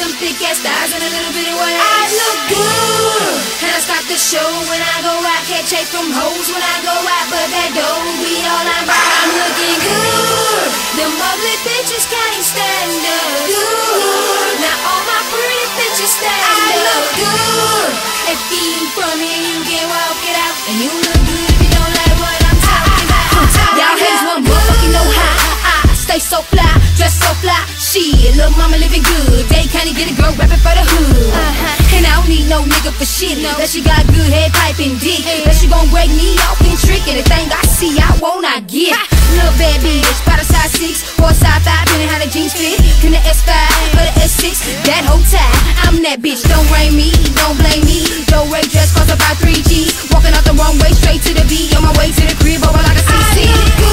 them thick ass thighs and a little bit of waist. I look good, and I stop the show when I go out. Can't chase from hoes when I go out, but that dough be all I'm about. I'm looking good, them ugly bitches can't stand us. Good, now all my pretty bitches stand up. I look good, if you ain't from here you can walk it out, and you look good if you don't like what I'm talking about. Y'all haters want motherfucking know how I stay so fly, dress so fly. Shit, little mama living good. They kinda get a girl rapping for the hood. And I don't need no nigga for shit. That she got good head, pipe, and dick. That she gon' break me off and trick. Anything I see, I want, I get. Little bad bitch, by the size 6 or size 5, depending how the jeans fit. In the S5 or the S6, that whole time I'm that bitch. Don't blame me, don't blame me. Joe Ray dress cost about 3 G's. Walking out the wrong way, straight to the beat. On my way to the crib, over like a CC.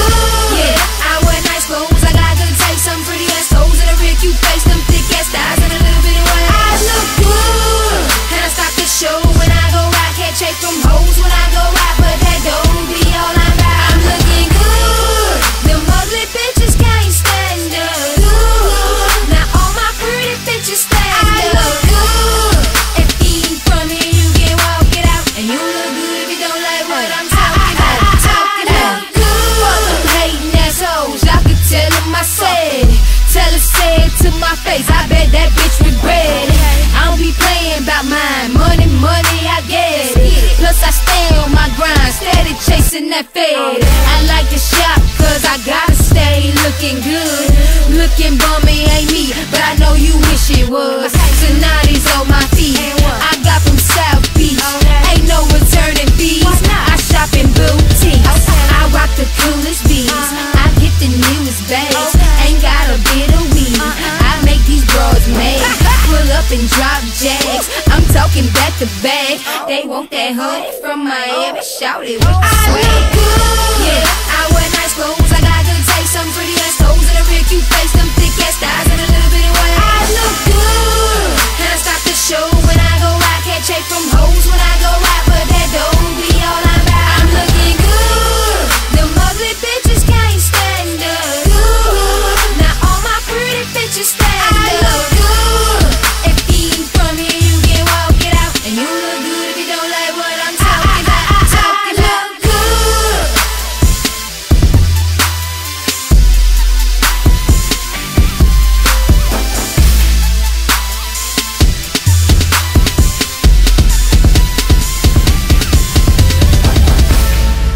Yeah, I wear nice clothes. I got good taste, some pretty ass toes and a real cute face, them thick ass thighs and a little bit of waist. I look good, and I stop the show when I go out. Can't chase from hoes when I go out, but that don't be all I'm about. I'm looking good, them ugly bitches can't stand us. Good, now all my pretty bitches stand up. I look good, if you ain't from here you can walk it out, and you look good if you don't like what I'm talking about. Talking about good, fuck them hating assholes, y'all can tell them I said. Tell her, say it to my face, I bet that bitch regret it. I don't be playing about mine, money, money, I get it. Plus I stay on my grind, steady chasing that fade. I like to shop, cause I gotta stay looking good. Looking bummy ain't me, but I know you wish it was. Sonati's on my feet, I got from South Beach. Ain't no returning fees, I shop in boutiques. I rock the coolest beats, I hit the newest bags. Ain't got a bit of weed, I make these broads mad. Pull up and drop jacks, I'm talking back to back. They want that honey from Miami, shout it with the swag.